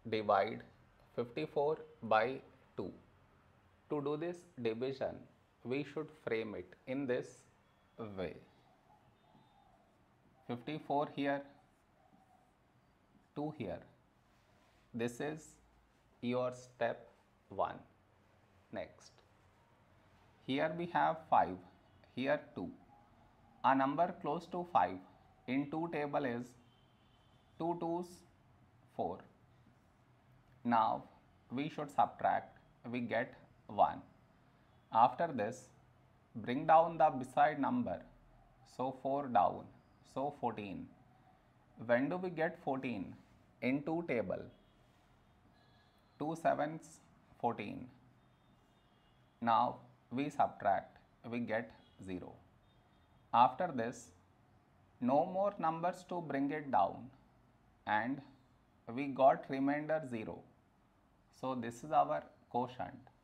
divide 54 by 2. To do this division, we should frame it in this way. 54 here, 2 here. This is your step 1. Next, here we have 5, here 2. A number close to 5 in 2 table is 2 2's 4. Now we should subtract, we get 1. After this, bring down the beside number, so 4 down, so 14. When do we get 14? In 2 table, 2 7's 14. Now we subtract, we get 0. After this, no more numbers to bring it down, and we got remainder 0. So this is our quotient.